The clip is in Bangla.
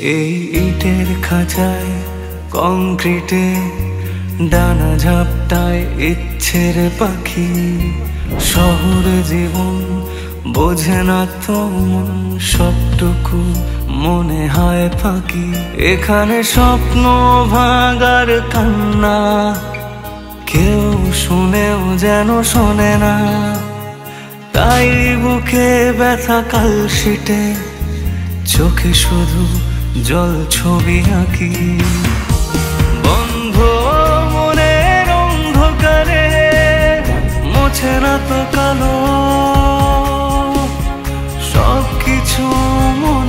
এই ইটের খাঁচায় কংক্রিটে ডানা ঝাপটায় ইচ্ছের পাখি। শহরে জীবন বোঝে না তো মন, সবটুকু মনে হয় ফাঁকি। এখানে স্বপ্ন ভাঙার কান্না কেউ শুনেও যেন শোনে না। তাই বুকে ব্যথা কালশিটে, চোখে শুধু জল ছবি আঁকি। বন্ধ মনের অন্ধকারে মোছে না তো কালো, সবকিছু